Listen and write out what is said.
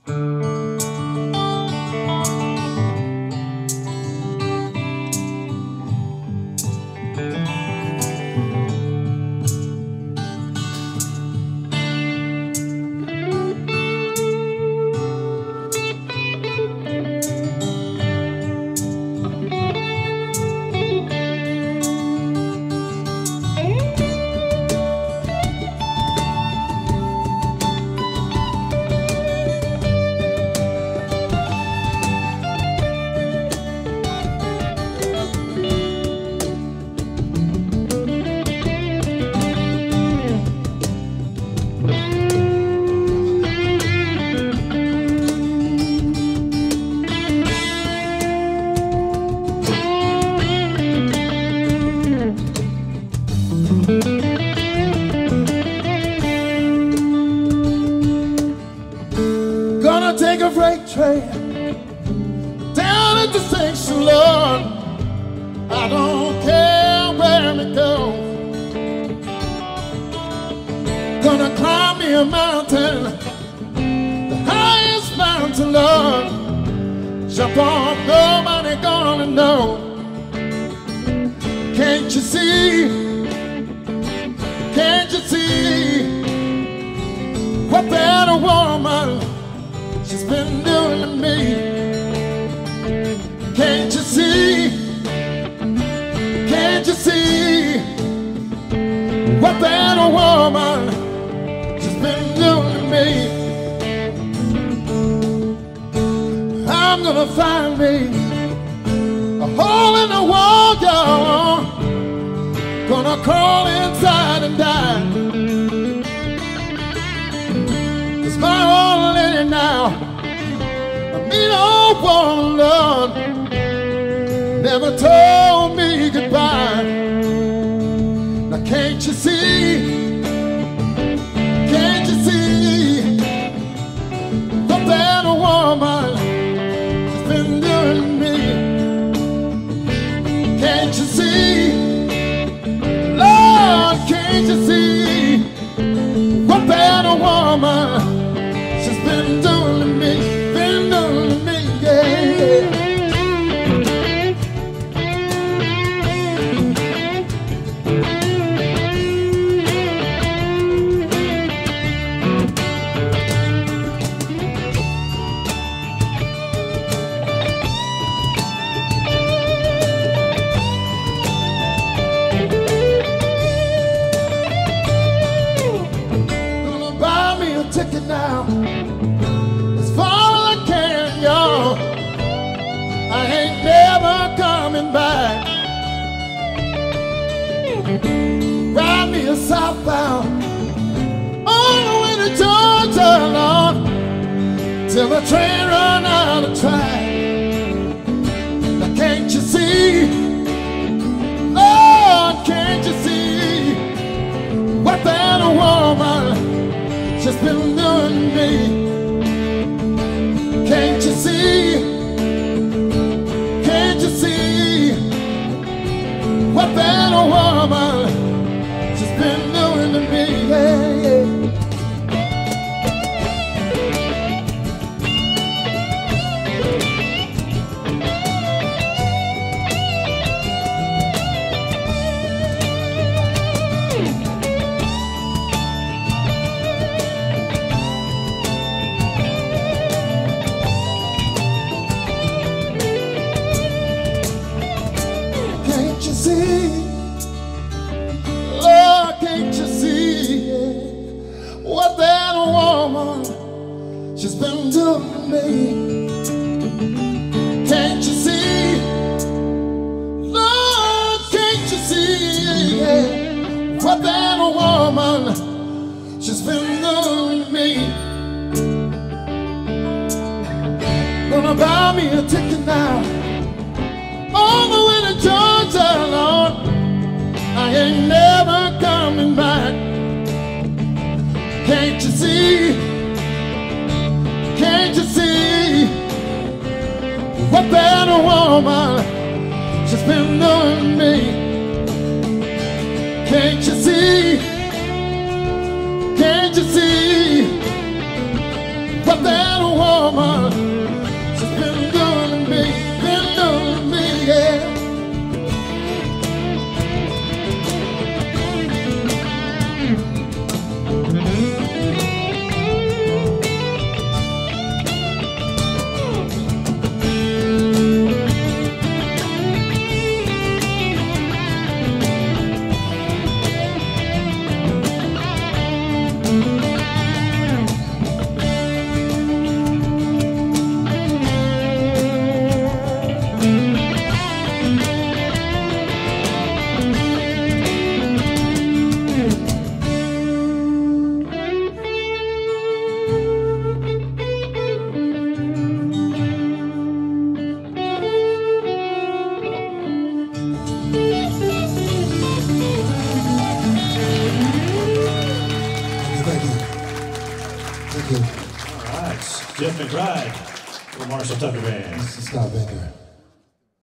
Gonna take a freight train down at the station, Lord. I don't care where it goes. Gonna climb me a mountain, the highest mountain, Lord. Jump off, nobody gonna know. Can't you see? Can't you see what that woman she's been doing to me? Can't you see? Can't you see what that woman she's been doing to me? I'm gonna find me a hole in the wall, y'all. Gonna crawl inside and die. 'Cause my old lady now, a mean old woman, Lord, never told me goodbye. Now can't you see? Can't you see what that woman has been doing to me? Can't you see? Lord, can't you see what that woman she's been doing to me? Been doing to me, yeah. Ticket now, as far as I can, y'all. I ain't never coming back. Ride me a southbound all the way to Georgia, Lord, till the train run out of track. Now can't you see? Lord, can't you see what that woman she's been doing to me? Can't you see? Can't you see what that woman she's been doing to me? Yeah, yeah. Lord, can't you see what that woman she's been doing to me? Can't you see? Lord, can't you see what that woman she's been doing to me? Gonna buy me a ticket now, all the way to Georgia, Lord. I ain't never coming back. Can't you see? Can't you see what that woman she's been doing to me? Can't you see? Can't you see what that woman woman. She's been good to me, yeah. Thank you. All right, Geoff McBride, the Marshall Tucker Band. This is Scott Baker.